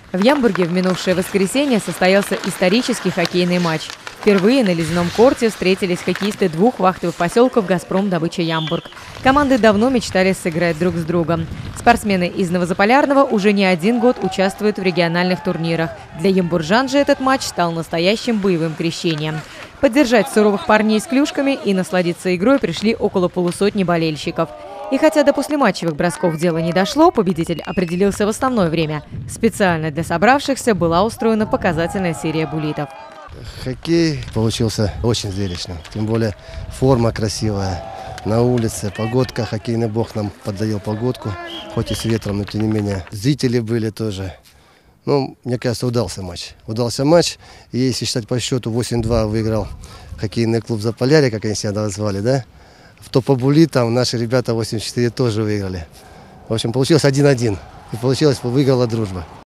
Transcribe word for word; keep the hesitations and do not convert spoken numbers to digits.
В Ямбурге в минувшее воскресенье состоялся исторический хоккейный матч. Впервые на ледяном корте встретились хоккеисты двух вахтовых поселков «Газпром Добыча Ямбург». Команды давно мечтали сыграть друг с другом. Спортсмены из Новозаполярного уже не один год участвуют в региональных турнирах. Для ямбуржан же этот матч стал настоящим боевым крещением. Поддержать суровых парней с клюшками и насладиться игрой пришли около полусотни болельщиков. И хотя до послематчевых бросков дело не дошло, победитель определился в основное время. Специально для собравшихся была устроена показательная серия буллитов. Хоккей получился очень зрелищным. Тем более форма красивая. На улице погодка, хоккейный бог нам поддает погодку. Хоть и с ветром, но тем не менее. Зрители были тоже. Ну, мне кажется, удался матч. Удался матч. И если считать по счету, восемь-два выиграл хоккейный клуб «Заполярье», как они себя назвали, да? В то по буллитам наши ребята восемь четыре тоже выиграли. В общем, получилось один-один. И получилось, выиграла дружба.